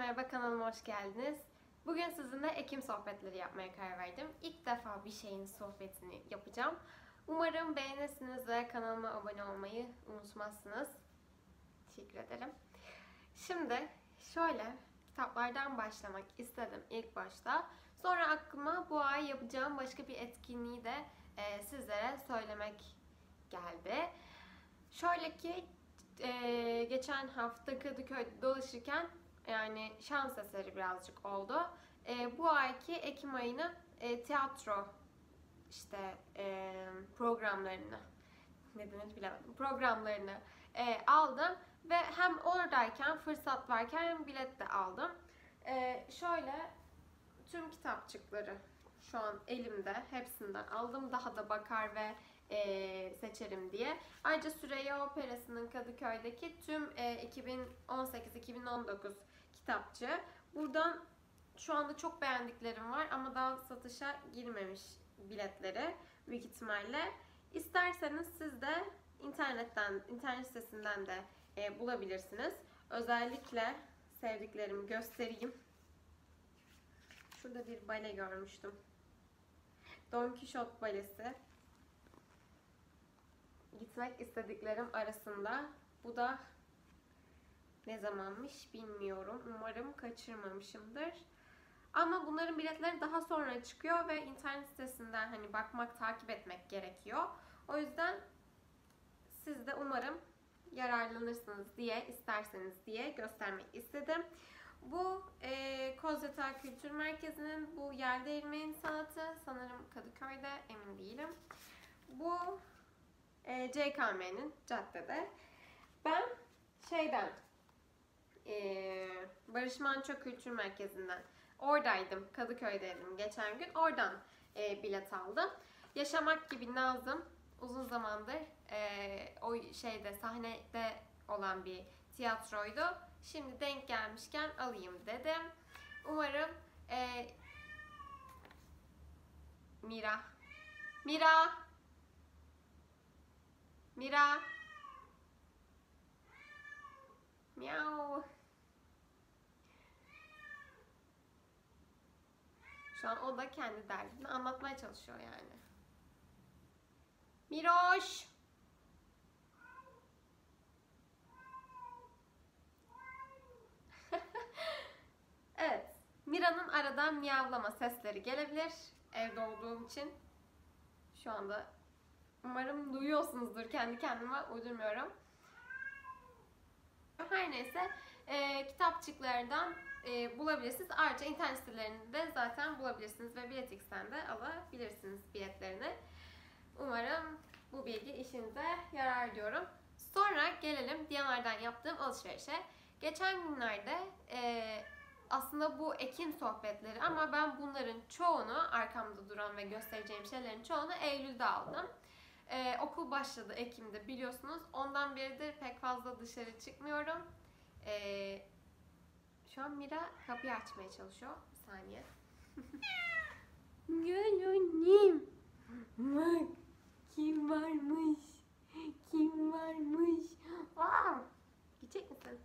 merhaba, kanalıma hoş geldiniz. Bugün sizinle Ekim sohbetleri yapmaya karar verdim. İlk defa bir şeyin sohbetini yapacağım. Umarım beğenirsiniz ve kanalıma abone olmayı unutmazsınız. Teşekkür ederim. Şimdi şöyle kitaplardan başlamak istedim ilk başta. Sonra aklıma bu ay yapacağım başka bir etkinliği de sizlere söylemek geldi. Şöyle ki geçen hafta Kadıköy'de dolaşırken yani şans eseri birazcık oldu. Bu ayki Ekim ayını tiyatro programlarını ne denir bilemedim. Programlarını aldım ve hem oradayken fırsat varken bilet de aldım. Şöyle tüm kitapçıkları şu an elimde. Hepsinden aldım. Daha da bakar ve seçerim diye. Ayrıca Süreyya Operası'nın Kadıköy'deki tüm 2018-2019 kitapçı. Buradan şu anda çok beğendiklerim var ama daha satışa girmemiş biletleri büyük ihtimalle. İsterseniz siz de internet sitesinden de bulabilirsiniz. Özellikle sevdiklerimi göstereyim. Şurada bir bale görmüştüm. Don Quixote balesi. Gitmek istediklerim arasında. Bu da ne zamanmış bilmiyorum. Umarım kaçırmamışımdır. Ama bunların biletleri daha sonra çıkıyor ve internet sitesinden hani bakmak, takip etmek gerekiyor. O yüzden siz de umarım yararlanırsınız diye, isterseniz diye göstermek istedim. Bu Kozyatağı Kültür Merkezi'nin bu yer değirmenin sanatı. Sanırım Kadıköy'de, emin değilim. Bu CKM'nin caddede. Ben Barış Manço Kültür Merkezi'nden oradaydım. Kadıköy'deydim geçen gün. Oradan bilet aldım. Yaşamak gibi Nazım uzun zamandır o sahnede olan bir tiyatroydu. Şimdi denk gelmişken alayım dedim. Umarım Mira Miau. Şu an o da kendi derdini anlatmaya çalışıyor yani. Miroş. Evet. Mira'nın aradan miyavlama sesleri gelebilir. Evde olduğum için. Şu anda umarım duyuyorsunuzdur. Kendi kendime uydurmuyorum. Her neyse kitapçıklardan bulabilirsiniz. Ayrıca internet sitelerinde zaten bulabilirsiniz ve Biletix'ten de alabilirsiniz biletlerini. Umarım bu bilgi işinize yarar diyorum. Sonra gelelim Diyanar'dan yaptığım alışverişe. Geçen günlerde aslında bu Ekim sohbetleri ama ben bunların çoğunu, arkamda duran ve göstereceğim şeylerin çoğunu Eylül'de aldım. Okul başladı Ekim'de biliyorsunuz. Ondan beridir pek fazla dışarı çıkmıyorum. Şu an Mira kapıyı açmaya çalışıyor. Bir saniye. Gel annem. Bak. Kim varmış? Kim varmış? Aa! Gidecek misin?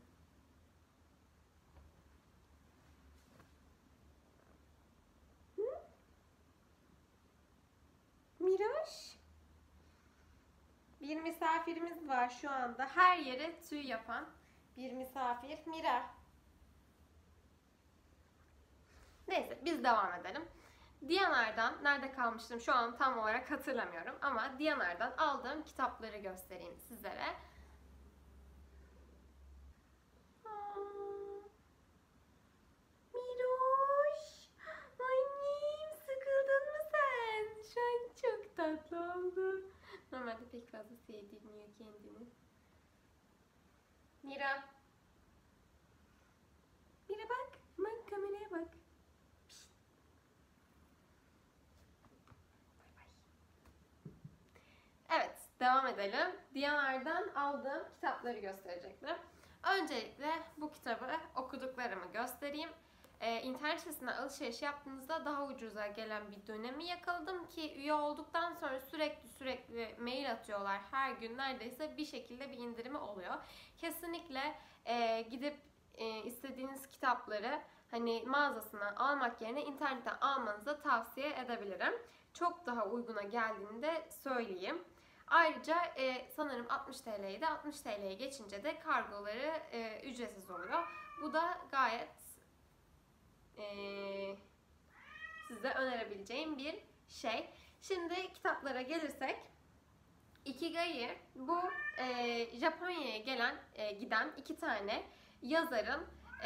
Hı? Miraş? Bir misafirimiz var şu anda. Her yere tüy yapan bir misafir. Mira. Neyse biz devam edelim. Diyanar'dan nerede kalmıştım şu an tam olarak hatırlamıyorum ama Diyanar'dan aldığım kitapları göstereyim sizlere. Miroş! Annem, sıkıldın mı sen? Şu an çok tatlı oldu. Normalde pek fazla sevdirmiyor kendini. Mira. Mira bak. Bak kameraya bak. Evet, devam edelim. Diyanar'dan aldığım kitapları gösterecektim. Öncelikle bu kitabı okuduklarımı göstereyim. İnternet sitesinden alışveriş yaptığınızda daha ucuza gelen bir dönemi yakaladım ki üye olduktan sonra sürekli mail atıyorlar. Her gün neredeyse bir şekilde bir indirimi oluyor. Kesinlikle gidip istediğiniz kitapları hani mağazasına almak yerine internetten almanızı tavsiye edebilirim. Çok daha uyguna geldiğini de söyleyeyim. Ayrıca sanırım 60 TL'ydi. 60 TL'ye geçince de kargoları ücretsiz oluyor. Bu da gayet size önerebileceğim bir şey. Şimdi kitaplara gelirsek, Ikigai bu Japonya'ya giden iki tane yazarın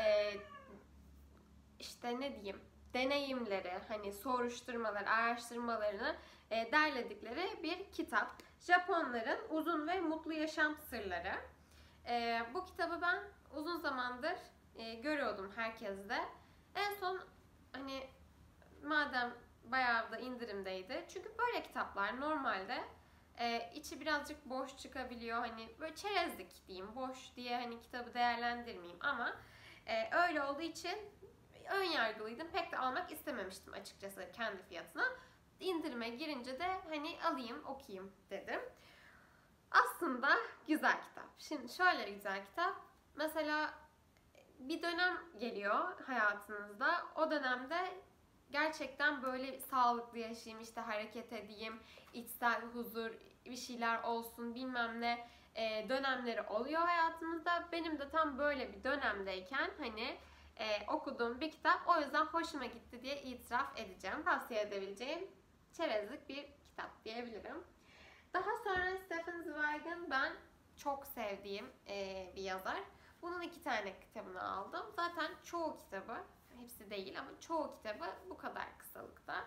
işte ne diyeyim, deneyimleri, hani soruşturmalar, araştırmalarını derledikleri bir kitap. Japonların uzun ve mutlu yaşam sırları. Bu kitabı ben uzun zamandır görüyordum herkeste. En son hani madem bayağı da indirimdeydi. Çünkü böyle kitaplar normalde içi birazcık boş çıkabiliyor. Hani böyle çerezlik diyeyim, boş diye hani kitabı değerlendirmeyeyim ama öyle olduğu için ön yargılıydım. Pek de almak istememiştim açıkçası kendi fiyatına. İndirime girince de hani alayım, okuyayım dedim. Aslında güzel kitap. Şimdi şöyle güzel kitap. Mesela bir dönem geliyor hayatınızda. O dönemde gerçekten böyle sağlıklı yaşayayım, işte hareket edeyim, içsel huzur, bir şeyler olsun bilmem ne dönemleri oluyor hayatımızda. Benim de tam böyle bir dönemdeyken hani okuduğum bir kitap, o yüzden hoşuma gitti diye itiraf edeceğim. Tavsiye edebileceğim çerezlik bir kitap diyebilirim. Daha sonra Stefan Zweig'in ben çok sevdiğim bir yazar. Bunun 2 tane kitabını aldım. Zaten çoğu kitabı, hepsi değil ama çoğu kitabı bu kadar kısalıkta.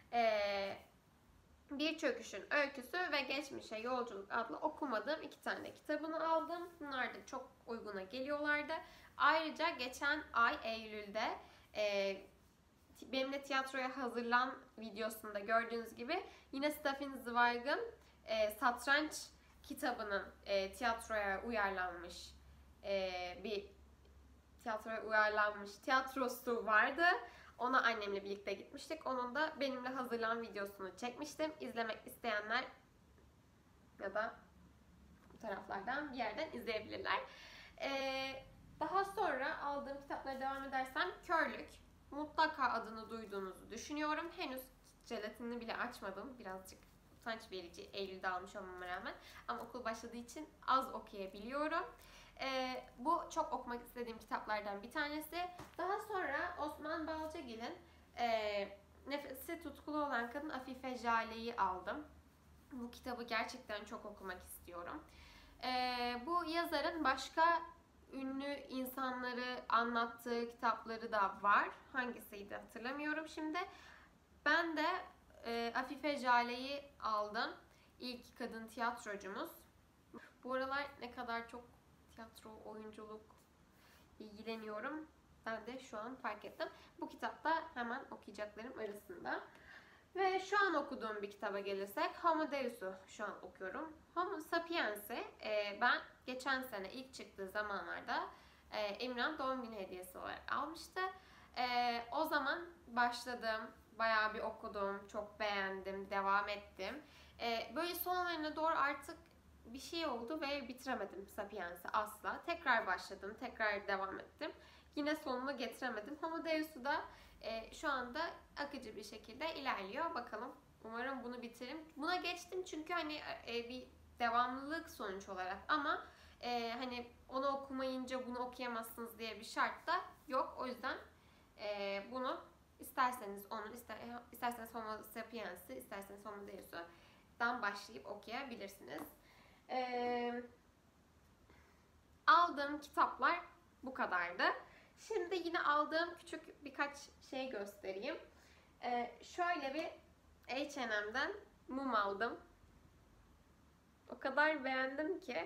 Bir Çöküşün Öyküsü ve Geçmişe Yolculuk adlı okumadığım 2 tane kitabını aldım. Bunlar da çok uyguna geliyorlardı. Ayrıca geçen ay Eylül'de benimle tiyatroya hazırlan videosunda gördüğünüz gibi yine Stefan Zweig'in Satranç kitabının tiyatroya uyarlanmış bir tiyatrosu vardı. Ona annemle birlikte gitmiştik. Onun da benimle hazırlan videosunu çekmiştim. İzlemek isteyenler ya da bu taraflardan bir yerden izleyebilirler. Daha sonra aldığım kitaplara devam edersem Körlük. Mutlaka adını duyduğunuzu düşünüyorum. Henüz jelatinini bile açmadım. Birazcık utanç verici Eylül'de almış olmama rağmen. Ama okul başladığı için az okuyabiliyorum. Bu çok okumak istediğim kitaplardan bir tanesi. Daha sonra Osman Balcıgil'in Nefesi Tutkulu Olan Kadın Afife Jale'yi aldım. Bu kitabı gerçekten çok okumak istiyorum. Bu yazarın başka ünlü insanları anlattığı kitapları da var. Hangisiydi hatırlamıyorum şimdi. Ben de Afife Jale'yi aldım. İlk kadın tiyatrocumuz. Bu aralar ne kadar çok tiyatro, oyunculuk ilgileniyorum. Ben de şu an fark ettim. Bu kitap da hemen okuyacaklarım arasında. Ve şu an okuduğum bir kitaba gelirsek Homo Deus'u şu an okuyorum. Homo Sapiens'i ben geçen sene ilk çıktığı zamanlarda Emirhan doğum günü hediyesi olarak almıştı. O zaman başladım, bayağı bir okudum, çok beğendim, devam ettim. Böyle sonlarına doğru artık bir şey oldu ve bitiremedim Sapiens'i asla. Tekrar başladım, tekrar devam ettim. Yine sonunu getiremedim. Homo Deus'u da şu anda akıcı bir şekilde ilerliyor. Bakalım, umarım bunu bitiririm. Buna geçtim çünkü hani bir devamlılık sonuç olarak ama hani onu okumayınca bunu okuyamazsınız diye bir şart da yok. O yüzden bunu isterseniz isterseniz Homo Sapiens'i, isterseniz Homo Deus'dan başlayıp okuyabilirsiniz. Aldığım kitaplar bu kadardı. Şimdi yine aldığım küçük birkaç şey göstereyim. Şöyle bir H&M'den mum aldım. O kadar beğendim ki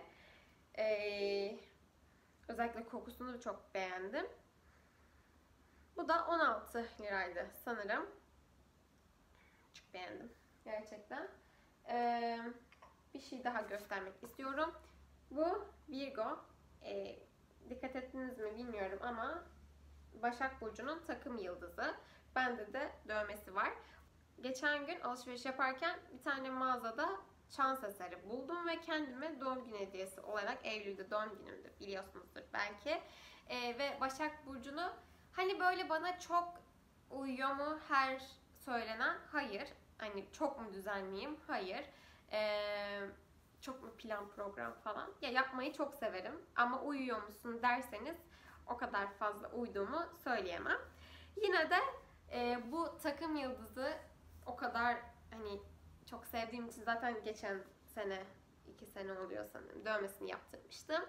özellikle kokusunu çok beğendim. Bu da 16 liraydı sanırım. Çok beğendim gerçekten. Bir şey daha göstermek istiyorum. Bu Virgo. Dikkat ettiniz mi bilmiyorum ama Başak Burcu'nun takım yıldızı. Bende de dövmesi var. Geçen gün alışveriş yaparken bir tane mağazada şans eseri buldum ve kendime doğum günü hediyesi olarak, Eylül'de doğum günümdür biliyorsunuzdur belki, Ve Başak Burcu'nu hani böyle bana çok uyuyor mu her söylenen? Hayır. Hani çok mu düzenliyim? Hayır. Çok mu plan program falan? Ya yapmayı çok severim ama uyuyor musun derseniz o kadar fazla uyduğumu söyleyemem. Yine de bu takım yıldızı o kadar hani çok sevdiğim için zaten geçen sene 2 sene oluyor sanırım dövmesini yaptırmıştım.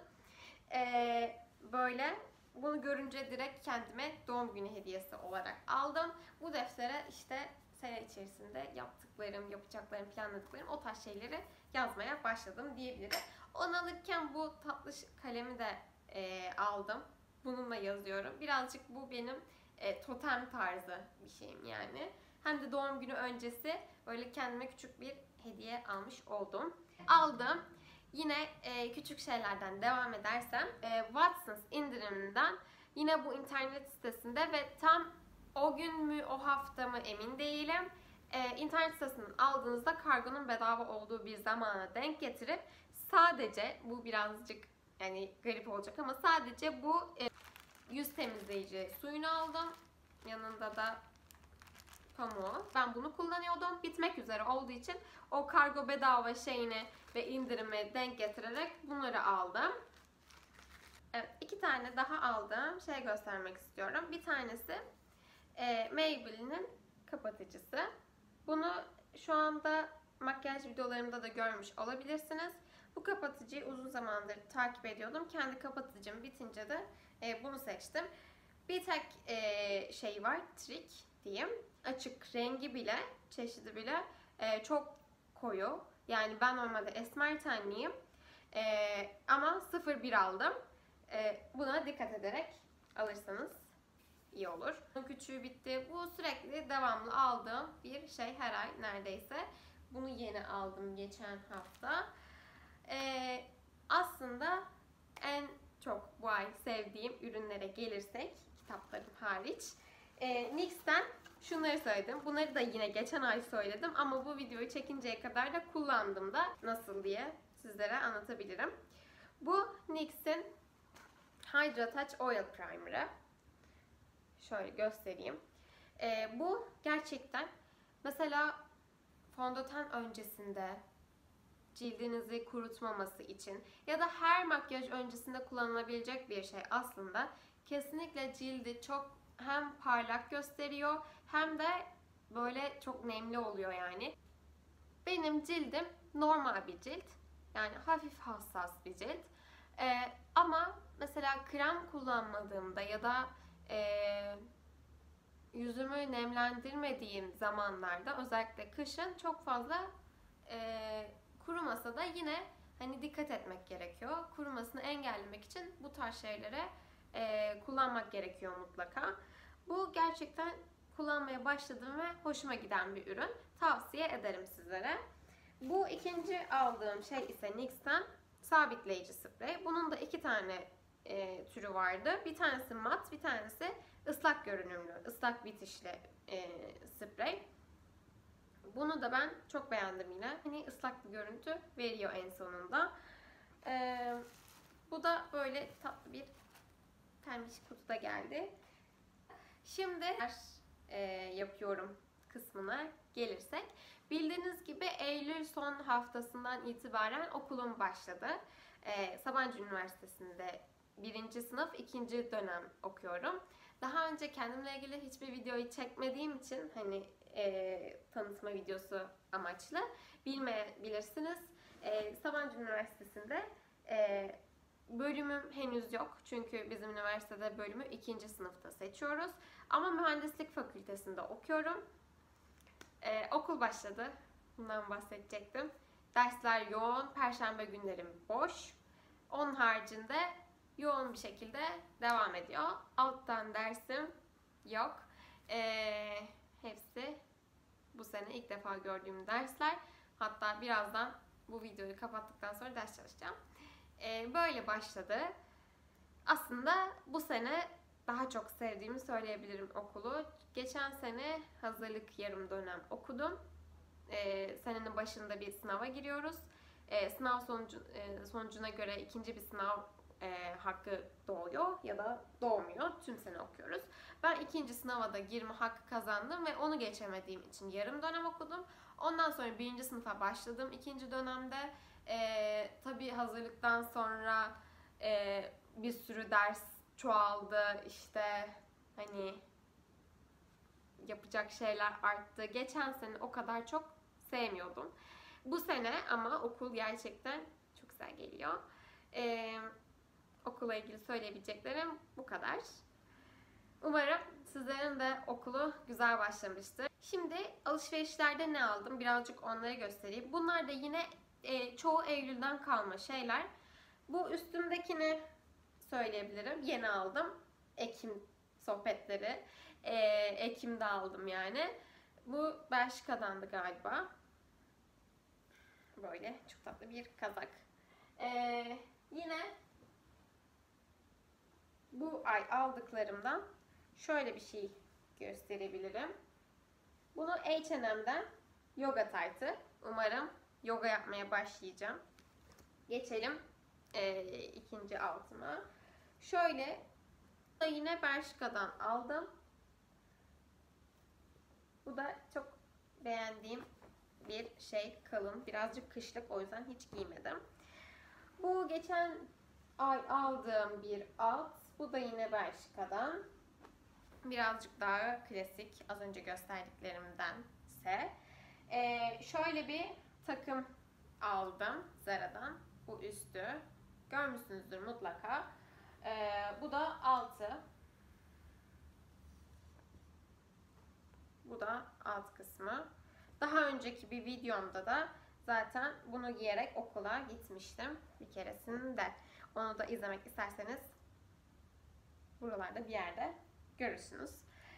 Böyle bunu görünce direkt kendime doğum günü hediyesi olarak aldım. Bu deftere işte sene içerisinde yaptıklarım, yapacaklarım, planladıklarım o tarz şeyleri yazmaya başladım diyebilirim. Onu alırken bu tatlış kalemi de aldım. Bununla yazıyorum. Birazcık bu benim totem tarzı bir şeyim yani. Hem de doğum günü öncesi böyle kendime küçük bir hediye almış oldum. Aldım. Yine küçük şeylerden devam edersem Watsons indiriminden yine bu internet sitesinde ve tam o gün mü o hafta mı emin değilim. İnternet sitesinden aldığınızda kargonun bedava olduğu bir zamana denk getirip sadece bu birazcık yani garip olacak ama sadece bu yüz temizleyici suyunu aldım. Yanında da pamuğu. Ben bunu kullanıyordum. Bitmek üzere olduğu için o kargo bedava şeyini ve indirime denk getirerek bunları aldım. Evet, 2 tane daha aldığım şey göstermek istiyorum. Bir tanesi Maybelline'in kapatıcısı. Bunu şu anda makyaj videolarımda da görmüş olabilirsiniz. Bu kapatıcıyı uzun zamandır takip ediyordum. Kendi kapatıcım bitince de bunu seçtim. Bir tek şey var, trik diyeyim. Açık rengi bile, çeşidi bile çok koyu. Yani ben normalde esmer tenliyim. Ama 01 aldım. Buna dikkat ederek alırsanız iyi olur. Küçüğü bitti. Bu sürekli devamlı aldığım bir şey her ay neredeyse. Bunu yeni aldım geçen hafta. Aslında en çok bu ay sevdiğim ürünlere gelirsek, kitaplarım hariç, NYX'ten şunları söyledim. Bunları da yine geçen ay söyledim ama bu videoyu çekinceye kadar da kullandım da nasıl diye sizlere anlatabilirim. Bu NYX'in Hydra Touch Oil Primer'ı. Şöyle göstereyim. Bu gerçekten mesela fondöten öncesinde cildinizi kurutmaması için ya da her makyaj öncesinde kullanılabilecek bir şey aslında. Kesinlikle cildi çok hem parlak gösteriyor hem de böyle çok nemli oluyor yani. Benim cildim normal bir cilt. Yani hafif hassas bir cilt. Ama mesela krem kullanmadığımda ya da yüzümü nemlendirmediğim zamanlarda özellikle kışın çok fazla kurumasa da yine hani dikkat etmek gerekiyor. Kurumasını engellemek için bu tarz şeylere kullanmak gerekiyor mutlaka. Bu gerçekten kullanmaya başladığım ve hoşuma giden bir ürün. Tavsiye ederim sizlere. Bu ikinci aldığım şey ise NYX'ten sabitleyici sprey. Bunun da 2 tane türü vardı. Bir tanesi mat, bir tanesi ıslak görünümlü, ıslak bitişli sprey. Bunu da ben çok beğendim yine. Hani ıslak bir görüntü veriyor en sonunda. Bu da böyle tatlı bir pembiş kutuda geldi. Şimdi yapıyorum kısmına gelirsek. Bildiğiniz gibi Eylül son haftasından itibaren okulum başladı. Sabancı Üniversitesi'nde 1. sınıf 2. dönem okuyorum. Daha önce kendimle ilgili hiçbir videoyu çekmediğim için hani tanıtma videosu amaçlı bilmeyebilirsiniz. Sabancı Üniversitesi'nde bölümüm henüz yok. Çünkü bizim üniversitede bölümü 2. sınıfta seçiyoruz. Ama mühendislik fakültesinde okuyorum. Okul başladı. Bundan bahsedecektim. Dersler yoğun. Perşembe günlerim boş. Onun haricinde yoğun bir şekilde devam ediyor. Alttan dersim yok. Hepsi bu sene ilk defa gördüğüm dersler. Hatta birazdan bu videoyu kapattıktan sonra ders çalışacağım. Böyle başladı. Aslında bu sene daha çok sevdiğimi söyleyebilirim okulu. Geçen sene hazırlık yarım dönem okudum. Senenin başında bir sınava giriyoruz. Sınav sonucuna göre ikinci bir sınav hakkı doğuyor ya da doğmuyor. Tüm sene okuyoruz. Ben ikinci sınava da girme hakkı kazandım ve onu geçemediğim için yarım dönem okudum. Ondan sonra birinci sınıfa başladım ikinci dönemde. Tabii hazırlıktan sonra bir sürü ders çoğaldı. İşte hani yapacak şeyler arttı. Geçen sene o kadar çok sevmiyordum. Bu sene ama okul gerçekten çok güzel geliyor. Okula ilgili söyleyebileceklerim bu kadar. Umarım sizlerin de okulu güzel başlamıştır. Şimdi alışverişlerde ne aldım? Birazcık onları göstereyim. Bunlar da yine çoğu Eylül'den kalma şeyler. Bu üstümdekini söyleyebilirim. Yeni aldım. Ekim sohbetleri. Ekim'de aldım yani. Bu Bershka'dandı galiba. Böyle çok tatlı bir kazak. Yine bu ay aldıklarımdan şöyle bir şey gösterebilirim. Bunu H&M'den yoga taytı. Umarım yoga yapmaya başlayacağım. Geçelim ikinci altıma. Şöyle bu da yine Bershka'dan aldım. Bu da çok beğendiğim bir şey, kalın. Birazcık kışlık, o yüzden hiç giymedim. Bu geçen ay aldığım bir alt. Bu da yine Bershka'dan. Birazcık daha klasik, az önce gösterdiklerimdense. Şöyle bir takım aldım Zara'dan. Bu üstü. Görmüşsünüzdür mutlaka. Bu da altı. Bu da alt kısmı. Daha önceki bir videomda da zaten bunu giyerek okula gitmiştim bir keresinde. Onu da izlemek isterseniz buralarda bir yerde görürsünüz.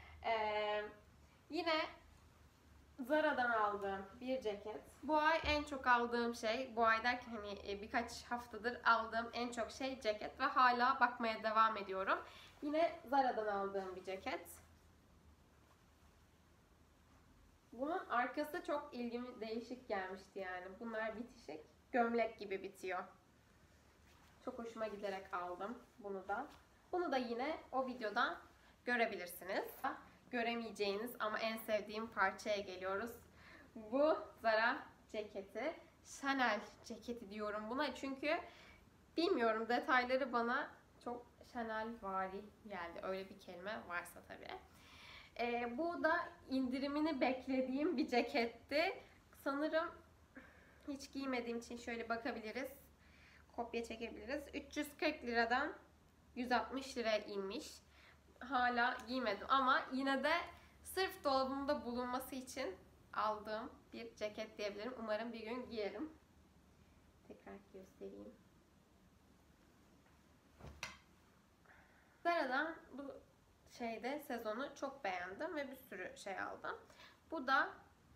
Yine Zara'dan aldığım bir ceket. Bu ay en çok aldığım şey, bu ay derken hani birkaç haftadır aldığım en çok şey ceket ve hala bakmaya devam ediyorum. Yine Zara'dan aldığım bir ceket. Bunun arkası çok ilgimi değişik gelmişti yani. Bunlar bitişik. Gömlek gibi bitiyor. Çok hoşuma giderek aldım bunu da. Bunu da yine o videodan görebilirsiniz. Göremeyeceğiniz ama en sevdiğim parçaya geliyoruz. Bu Zara ceketi. Chanel ceketi diyorum buna çünkü bilmiyorum, detayları bana çok Chanel-vari geldi. Öyle bir kelime varsa tabii. Bu da indirimini beklediğim bir ceketti. Sanırım hiç giymediğim için şöyle bakabiliriz. Kopya çekebiliriz. 340 liradan 160 liraya inmiş. Hala giymedim ama yine de sırf dolabımda bulunması için aldığım bir ceket diyebilirim. Umarım bir gün giyerim. Tekrar göstereyim. Zara'dan bu sezonu çok beğendim ve bir sürü şey aldım. Bu da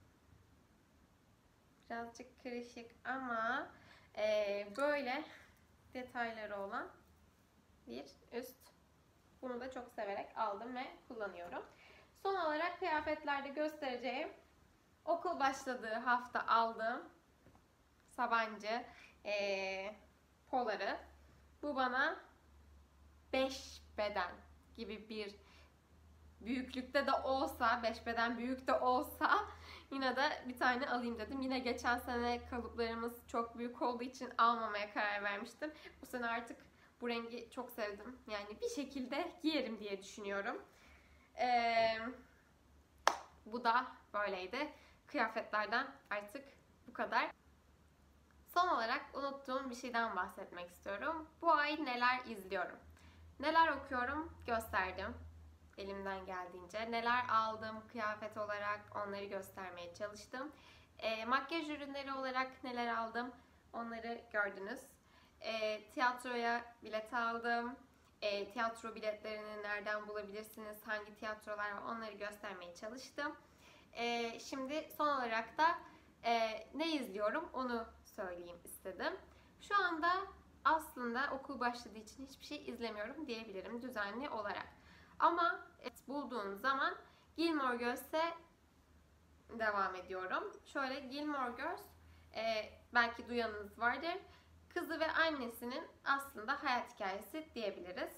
birazcık kırışık ama böyle detayları olan bir üst. Bunu da çok severek aldım ve kullanıyorum. Son olarak kıyafetlerde göstereceğim, okul başladığı hafta aldığım Sabancı poları. Bu bana 5 beden gibi bir büyüklükte de olsa, 5 beden büyük de olsa yine de bir tane alayım dedim. Yine geçen sene kalıplarımız çok büyük olduğu için almamaya karar vermiştim. Bu sene artık bu rengi çok sevdim. Yani bir şekilde giyerim diye düşünüyorum. Bu da böyleydi. Kıyafetlerden artık bu kadar. Son olarak unuttuğum bir şeyden bahsetmek istiyorum. Bu ay neler izliyorum? Neler okuyorum gösterdim. Elimden geldiğince. Neler aldım kıyafet olarak onları göstermeye çalıştım. Makyaj ürünleri olarak neler aldım onları gördünüz. Tiyatroya bilet aldım. Tiyatro biletlerini nereden bulabilirsiniz, hangi tiyatrolar var onları göstermeye çalıştım. Şimdi son olarak da ne izliyorum onu söyleyeyim istedim. Şu anda aslında okul başladığı için hiçbir şey izlemiyorum diyebilirim düzenli olarak. Ama bulduğum zaman Gilmore Girls'e devam ediyorum. Şöyle Gilmore Girls, belki duyanınız vardır. kızı ve annesinin aslında hayat hikayesi diyebiliriz.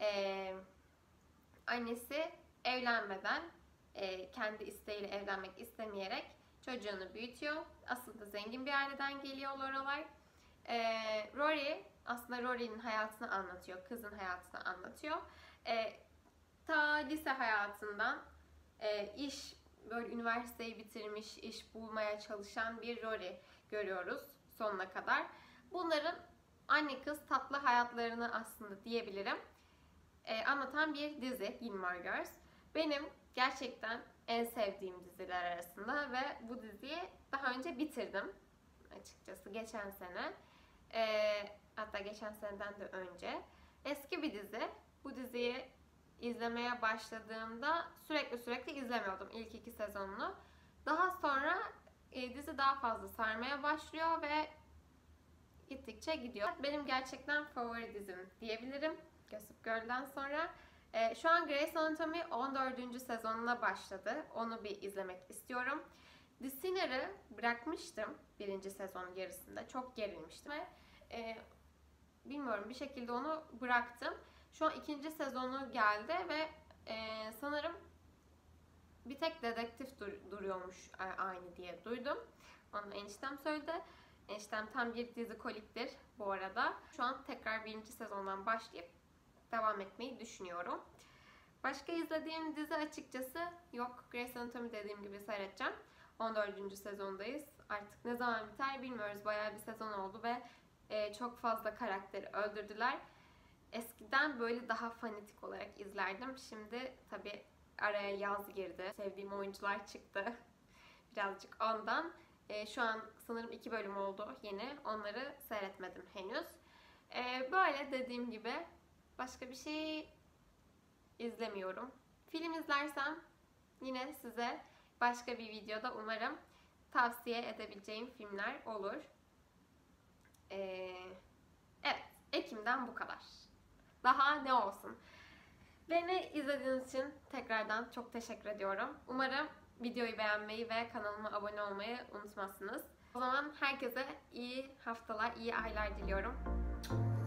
Annesi evlenmeden, kendi isteğiyle evlenmek istemeyerek çocuğunu büyütüyor. Aslında zengin bir aileden geliyor Lorelai. Rory, aslında Rory'nin hayatını anlatıyor, kızın hayatını anlatıyor. Ta lise hayatından böyle üniversiteyi bitirmiş, iş bulmaya çalışan bir Rory görüyoruz sonuna kadar. Bunların anne kız tatlı hayatlarını aslında diyebilirim anlatan bir dizi Gilmore Girls. Benim gerçekten en sevdiğim diziler arasında ve bu diziyi daha önce bitirdim açıkçası geçen sene. Hatta geçen seneden de önce. Eski bir dizi. Bu diziyi izlemeye başladığımda sürekli izlemiyordum ilk 2 sezonunu. Daha sonra dizi daha fazla sarmaya başlıyor ve gittikçe gidiyor. Benim gerçekten favori dizim diyebilirim Gossip Girl'den sonra. Şu an Grey's Anatomy 14. sezonuna başladı. Onu bir izlemek istiyorum. The Sinner'ı bırakmıştım 1. sezon yarısında. Çok gerilmiştim ve bilmiyorum bir şekilde onu bıraktım. Şu an 2. sezonu geldi ve sanırım bir tek dedektif duruyormuş aynı diye duydum. Onu eniştem söyledi. Eniştem tam bir dizikoliktir bu arada. Şu an tekrar 1. sezondan başlayıp devam etmeyi düşünüyorum. Başka izlediğim dizi açıkçası yok. Grey's Anatomy dediğim gibi seyredeceğim. 14. sezondayız. Artık ne zaman biter bilmiyoruz. Bayağı bir sezon oldu ve çok fazla karakteri öldürdüler. Eskiden böyle daha fanatik olarak izlerdim. Şimdi tabii araya yaz girdi. Sevdiğim oyuncular çıktı. Birazcık ondan. Şu an sanırım 2 bölüm oldu yeni. Onları seyretmedim henüz. Böyle dediğim gibi başka bir şey izlemiyorum. Film izlersem yine size başka bir videoda umarım tavsiye edebileceğim filmler olur. Evet, Ekim'den bu kadar. Daha ne olsun. Beni izlediğiniz için tekrardan çok teşekkür ediyorum. Umarım videoyu beğenmeyi ve kanalıma abone olmayı unutmazsınız. O zaman herkese iyi haftalar, iyi aylar diliyorum.